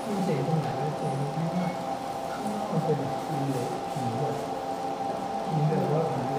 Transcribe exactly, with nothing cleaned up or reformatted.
มีเสียงตรงไหนเสียงที่ว่ามันเป็นผีเลยผีแบบผีแบบว่าผี